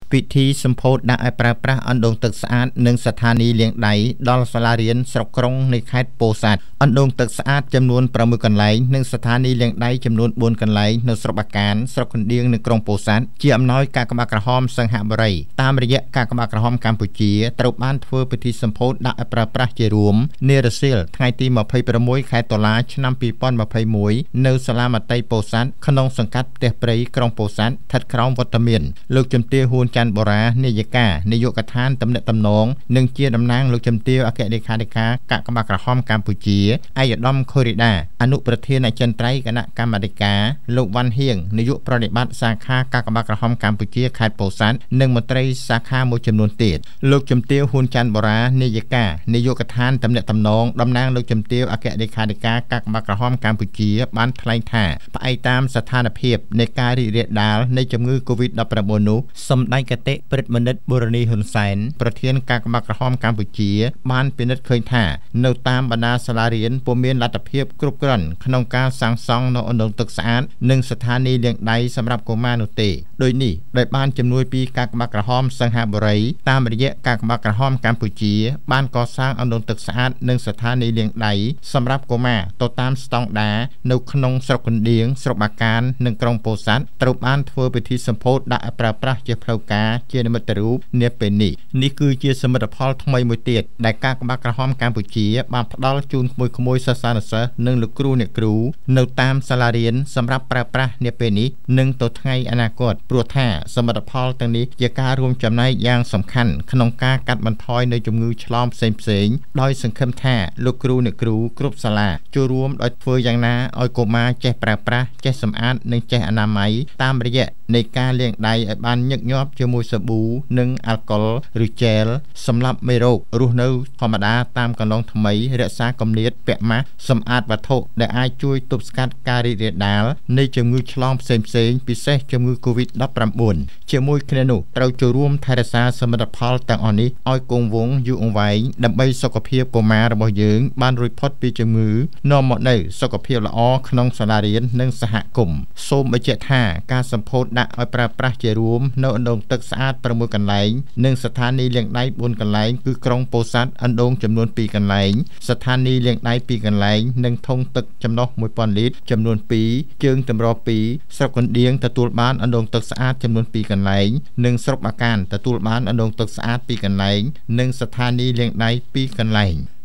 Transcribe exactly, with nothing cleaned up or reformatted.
ពិធីសម្ពោធដាក់ឲ្យប្រើប្រាស់អណ្ដូងទឹកស្អាតនិងស្ថានីយ៍លាងដៃដល់សាលារៀនស្រុកក្រុងនៃខេត្តពោធិ៍សាត់អណ្ដូងទឹកស្អាតចំនួនប្រាំមួយកន្លែងនិងស្ថានីយ៍លាងដៃចំនួនបួនកន្លែងនៅស្រុកបាកានស្រុកកណ្ដៀងនិងក្រុងពោធិ៍សាត់ជាអំណោយការក្បាក់ក្រហមសង្ហបុរីតាមរយៈការក្បាក់ក្រហមកម្ពុជាត្រូវបានធ្វើពិធីសម្ពោធដាក់ឲ្យប្រើប្រាស់ជារួមនារសៀលថ្ងៃទីម្ភៃប្រាំមួយខែតុលាឆ្នាំពីរពាន់ម្ភៃមួយនៅសាលាមត្តេយ្យពោធិ៍សាត់ក្នុងសង្កាត់ផ្ទះព្រៃក្រុងពោធិ៍សាត់ស្ថិតក្រោមវត្តមានលោកជំទាវហ៊ួនច័ន្ទបូរ៉ានាយិកានាយកដ្ឋានទំនាក់ទំនងនិងជាតំណាងលោកជំទាវអគ្គលេខាធិការកាកបាទក្រហមកម្ពុជាឯកឧត្តមខូរីដាអនុប្រធានអចិន្ត្រៃយ៍គណៈកម្មាធិការលោកវ៉ាន់ហៀងនាយកប្រតិបត្តិសាខាកាកបាទក្រហមកម្ពុជាខេត្តពោធិ៍សាត់និងមន្ត្រីសាខាមួយចំនួនទៀតលោកជំទាវហ៊ួនច័ន្ទបូរ៉ានាយិកានាយកដ្ឋានទំនាក់ទំនងតំណាងលោកជំទាវអគ្គលេខាធិការកាកបាទក្រហមកម្ពុជាបានថ្លែងថាផ្អែកតាមស្ថានភាពនៃការរីករាលដាលនៃជំងឺ កូវីដ ដប់ប្រាំបួន នោះសម្ដេចគតិព្រឹទ្ធមនិតបូរនីហ៊ុនសែនប្រធានកាកបាទក្រហមកម្ពុជាបានពិនិត្យឃើញថានៅតាមបណ្ដាសាលារៀនពុំមានលទ្ធភាពគ្រប់គ្រាន់ក្នុងការសាងសង់នៅអណ្ដូងទឹកស្អាតនិងស្ថានីយ៍លាងដៃសម្រាប់កុមារនោះទេដោយនេះដោយបានជំនួយពីកាកបាទក្រហមសង្ហបុរីតាមរយៈកាកបាទក្រហមកម្ពុជាបានកសាងអណ្ដូងទឹកស្អាតនិងស្ថានីយ៍លាងដៃសម្រាប់កុមារទៅតាមស្តង់ដារនៅក្នុងស្រុកកណ្ដៀងស្រុកបាកាននិងក្រុងពោធិ៍សាត់ត្រូវបានធ្វើពិធីសម្ពោធដាក់ឲ្យប្រើប្រាស់ជាផ្លូវការជានិមិត្តរូបនាពេលនេះនេះគឺជាសមិទ្ធផលថ្មីមួយទៀតដែលកាកបាទក្រហមកម្ពុជាបានផ្ដល់ជូនក្មួយៗសិស្សានុសិស្សនិងលោកគ្រូអ្នកគ្រូនៅតាមសាលារៀនសម្រាប់ប្រើប្រាស់នាពេលនេះនិងទៅថ្ងៃអនាគតព្រោះថាសមិទ្ធផលទាំងនេះជាការរួមចំណែកយ៉ាងសំខាន់ក្នុងការកាត់បន្ថយនៅជំងឺឆ្លងផ្សេងៗដោយសង្ឃឹមថាលោកគ្រូអ្នកគ្រូគ្រប់សាលាចូលរួមដោយធ្វើយ៉ាងណាឲ្យកុមារចេះប្រើប្រាស់ចេះសម្អាតនិងចេះអនាម័យតាមរយៈនៃការលាងដៃឲ្យបានញឹកញាប់ជាមួយសាប៊ូនិងអាល់កុលឬជែលសម្រាប់មេរោគរស់នៅធម្មតាតាមកន្លងថ្មីរក្សាគម្លាតពាក់ម៉ាស់សម្អាតវត្ថុដែលអាចជួយទប់ស្កាត់ការរីករាលដាលនៃជំងឺឆ្លងផ្សេងៗពិសេសជំងឺ កូវីដ ដប់ប្រាំបួន ជាមួយគ្នានោះត្រូវចូលរួមថែរក្សាសមិទ្ធផលទាំងអស់នេះឲ្យគង់វង្សយូរអង្វែងដើម្បីសុខភាពកុមាររបស់យើងបានរួចផុតពីជំងឺនាំមកនូវសុខភាពល្អក្នុងសាលារៀននិងសហគមន៍សូមបញ្ជាក់ថាការសម្ពោធដាក់ឲ្យប្រើប្រាស់ជារួមនៅអណ្ដូងទឹកស្អាតប្រាំមួយកន្លែងនិងស្ថានីយ៍លាងដៃបួនកន្លែងគឺក្រុងពោធិ៍សាត់អណ្ដូងចំនួនពីរកន្លែងស្ថានីយ៍លាងដៃពីរកន្លែងនិងធុងទឹកចំណុះមួយពាន់លីត្រចំនួនពីរជើងតម្រពីរស្រុកកណ្ដៀងទទួលបានអណ្ដូងទឹកស្អាតចំនួនពីរកន្លែងនិងស្រុកបាកានទទួលបានអណ្ដូងទឹកស្អាតពីរកន្លែងនិងស្ថានីយ៍លាងដៃពីរកន្លែង